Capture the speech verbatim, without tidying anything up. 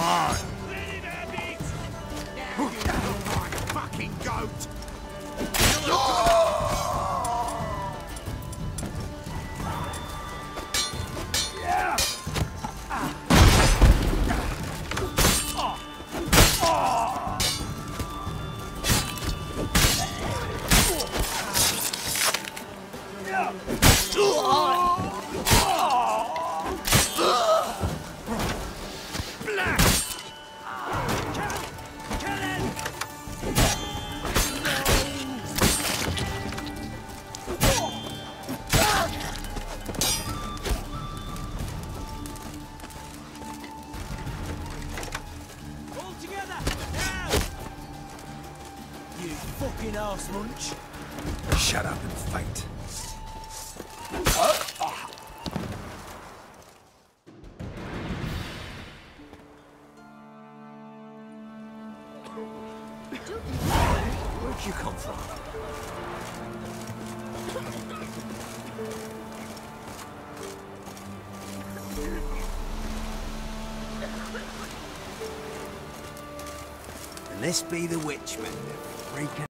on. Fucking goat! Yeah. Fucking arse munch. Shut up and fight. Where'd you come from? And this be the Witchman, freaking.